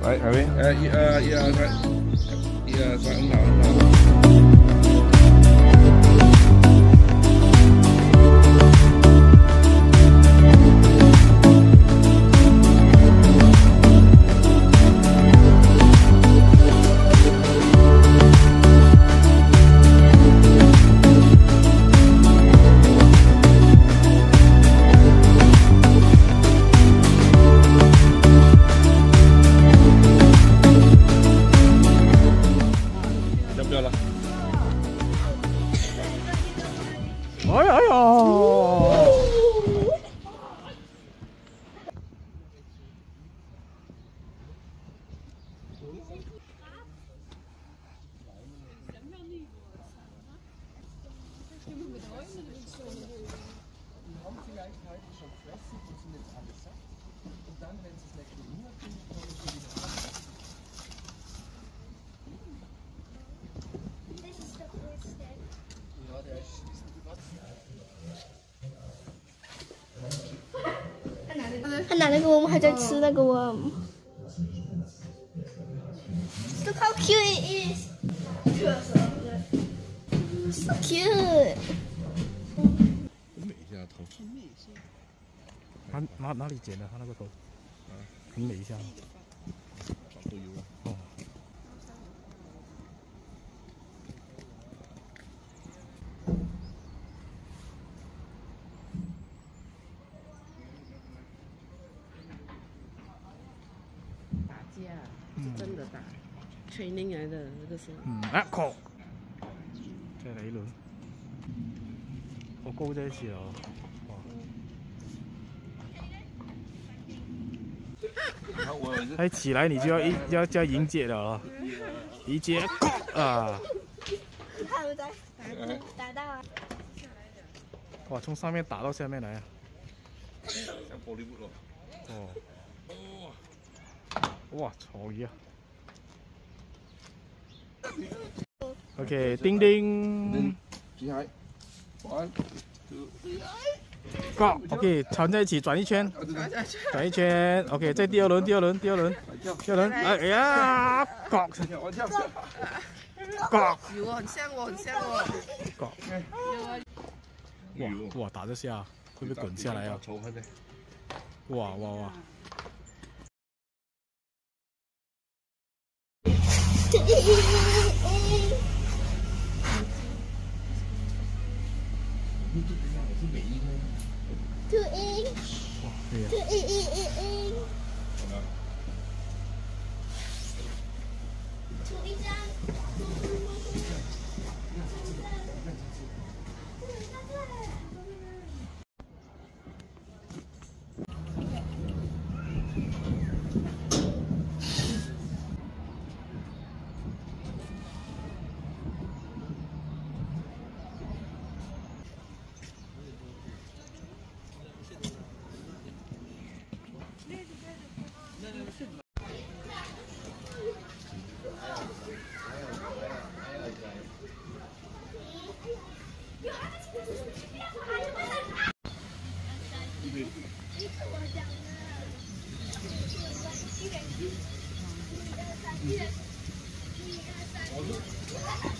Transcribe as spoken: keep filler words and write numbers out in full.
来，海威，呃，一二一二三，一二三，很好很好。不要了。哎呀哎呀！ 他拿那个 worm， 还在吃那个 worm。Look how cute it is. So cute. 很美一下头。很美一下。 哪哪哪里剪的？他那个头，啊，很美一下。 都有啊。哦。 打架是真的打 ，training 来的这个是。 嗯，啊，靠！再来一轮，好高在一起哦，哇！哎，起来你就要一要叫迎接了哦，迎接啊！ 他们在打到啊！ 哇，从上面打到下面来啊！ 像玻璃布咯。 哦。哇，草鱼啊 ！OK， 叮叮， 厉害 ，one two go。OK， 缠在一起转一圈，转一圈。OK， 再第二轮，第二轮，第二轮，第二轮。哎呀 ，go， 我跳跳 go， 有哦，很像我，很像我。 go。哇哇，打这下会不会滚下来啊？哇哇哇！ Two inch, two inch, two inch. 一二三，一二三，一二三。